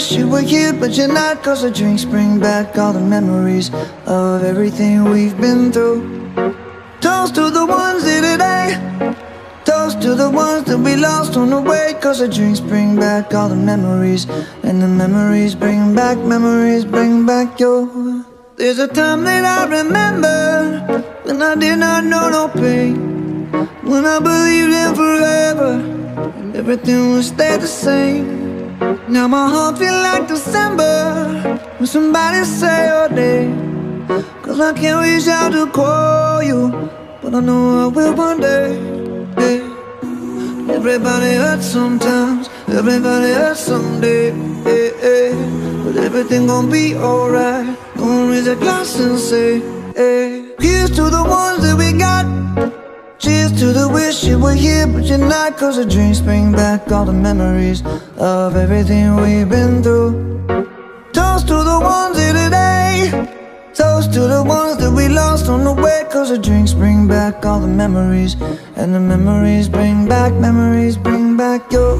wish you were here, but you're not. Cause the drinks bring back all the memories of everything we've been through. Toast to the ones here today, toast to the ones that we lost on the way. Cause the drinks bring back all the memories, and the memories bring back your. There's a time that I remember when I did not know no pain, when I believed in forever and everything would stay the same. Now my heart feel like December when somebody say your name. Cause I can't reach out to call you, but I know I will one day. Hey. Everybody hurts sometimes, everybody hurts someday. Hey, hey. But everything gon' be alright. Gonna raise a glass and say, hey. Here's to the ones that we got. Cheers to the wish you were here, but you're not. Cause the drinks bring back all the memories of everything we've been through. Toast to the ones here today, toast to the ones that we lost on the way. Cause the drinks bring back all the memories, and the memories bring back your.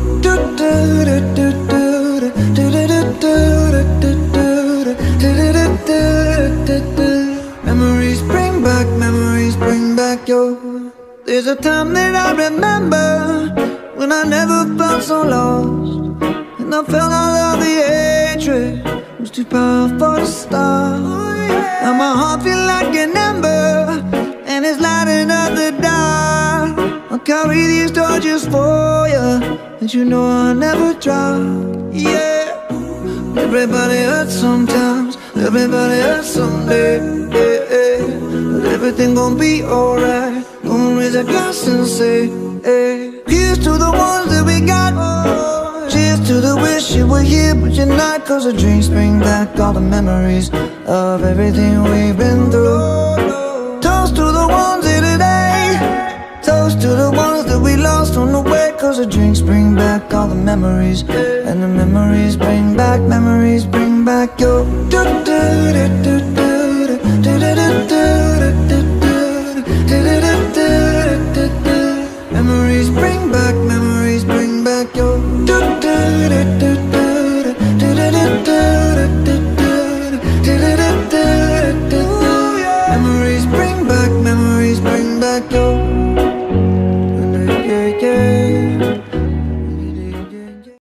Memories bring back your. There's a time that I remember when I never felt so lost, and I felt all of the hatred was too powerful to stop. Now my heart feel like an ember, and it's lighting up the dark. I'll carry these torches for you, and you know I'll never drop. Yeah. Everybody hurts sometimes, everybody hurts someday. Yeah, yeah. But everything gon' be alright. Gonna raise a glass and say, hey. Here's to the ones that we got. Cheers to the wish you were here, but you're not. Cause the drinks bring back all the memories of everything we've been through. Toast to the ones here today, toast to the ones that we lost on the way. Cause the drinks bring back all the memories, and the memories bring back your.